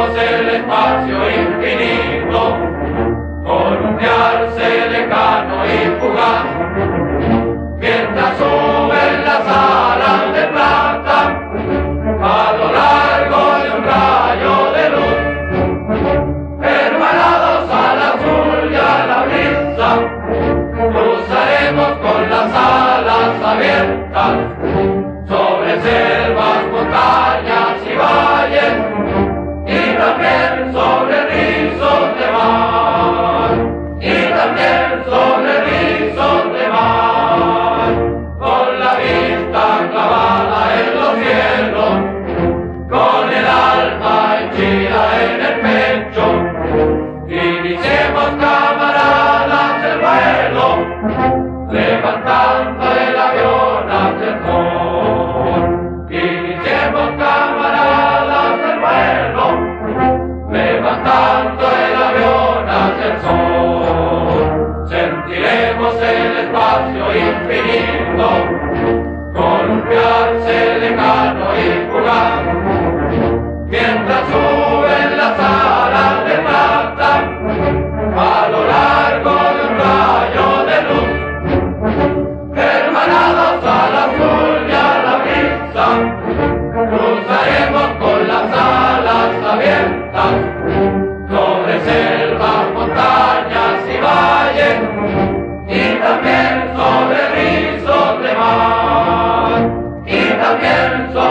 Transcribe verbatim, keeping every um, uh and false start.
sentiremos el espacio infinito, columpiarse lejano y fugaz, mientras suben las alas de plata a lo largo de un rayo de luz, hermanados al azul y a la brisa, cruzaremos con las alas abiertas sobre selvas, montañas y valles, y también sobre rizos de mar, y también sobre rizos de mar, con la vista clavada en los cielos, con el alma henchida en el pecho, iniciemos, camaradas, el vuelo, levantando el avión hacia el sol. Iniciemos, camaradas, el vuelo, levantando el avión hacia el sol. Sentiremos el espacio infinito, columpiarse lejano y fugaz, mientras suben las alas de plata a lo largo de un rayo de luz, hermanados al azul y a la brisa, cruzaremos con las alas abiertas sobre selvas, montañas y valles, y también sobre rizos de mar, y también sobre